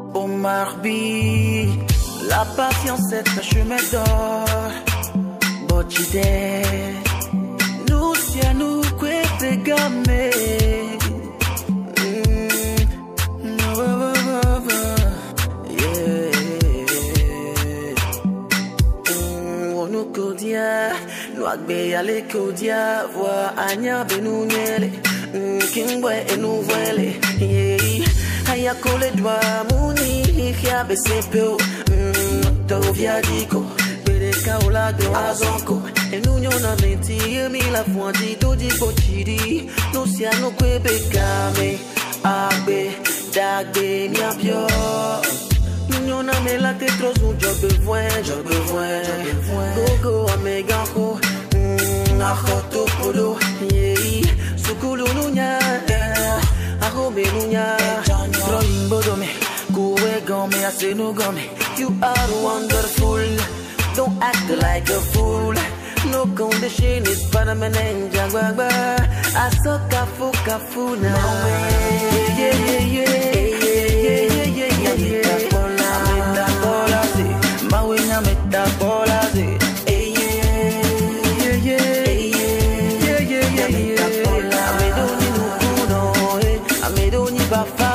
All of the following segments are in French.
Omar B, la patience est un chemin d'or. Bochide, nous si à nous que gamé. Nous agbe ale kodia voix anya benunele kingwe enu voile aya kole dwa muni ya besepo to via diko bere kaula de azonko enu nyona menti mi la fuanti to di bochidi no sia no kwebe kame agbe dagbe mi apio Nyona me la te trop j'ai besoin Gogo a me ganko Achoto podo Sukulu nunya Ahome nunya Throwing bodome Kuwe gome asenu gome You are wonderful Don't act like a fool No condition is permanent Jagwagba Asoka fuka na Yeah Mawina metabolase Amedoni nukuno Amedoni bafa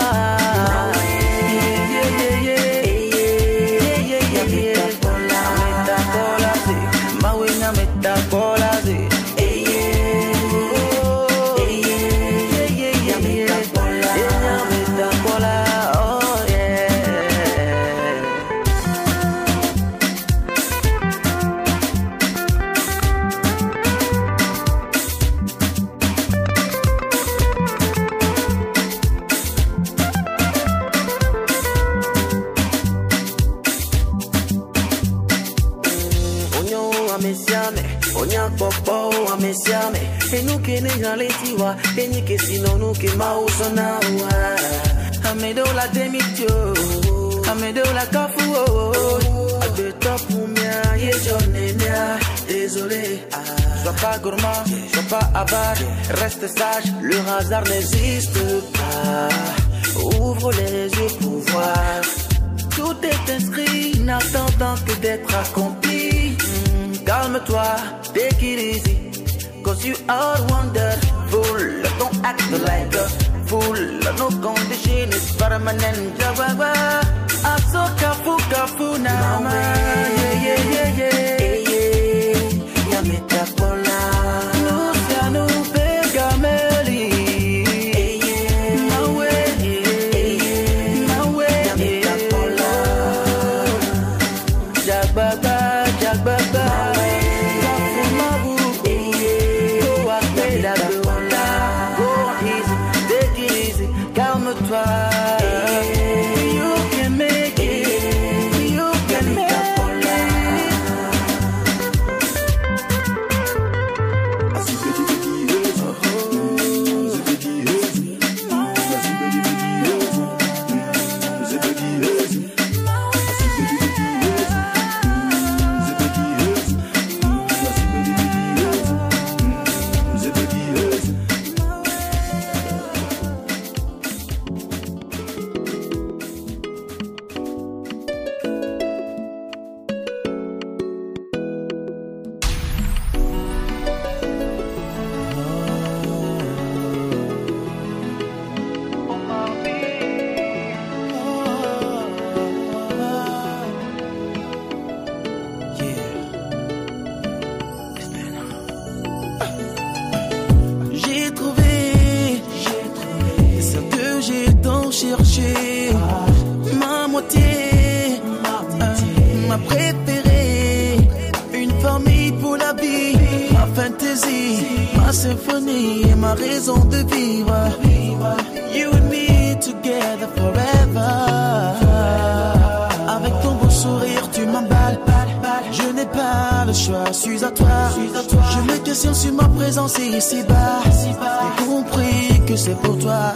Metabolase Mawina metabolase E nu che ne jaletiwa E ni che si non che mausona Amedo la demitio Amedo la kafu A de top pour mia Ye journée mia Désolé Sois pas gourmand Sois pas avare Reste sage Le hasard n'existe pas Ouvre les yeux pour voir Tout est inscrit N'attendant que d'être accompli Calme-toi Take it easy Cause you are wonderful Don't act like a fool No condition is permanent Jawagwa Asoka fuka nama Yeah Yameta pola Luciano Pegameli Mawe Yameta pola Jagbaba Calme-toi, you can make it, you can make it. Chercher ma moitié, ma préférée, une famille pour la vie, ma fantaisie, ma symphonie et ma raison de vivre. You and me together forever. Avec ton beau sourire, tu m'emballes. Je n'ai pas le choix, suis à toi. Je me questionne sur ma présence ici-bas. J'ai compris que c'est pour toi.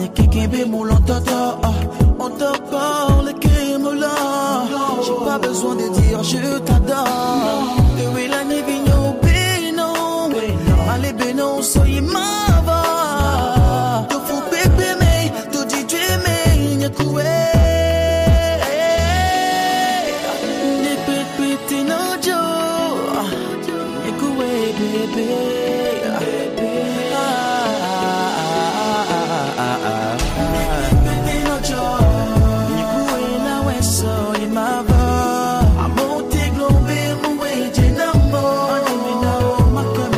Kikimbe moulantata, on te parle qui me l'a. J'ai pas besoin de dire je t'adore. Oui la nuit vigno bénon, allez bénon soyez ma va. Te fous bébé mais te dis tu mais n'y a coué. Ne pépé no jo, n'y a coué bébé.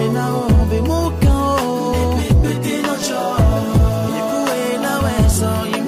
So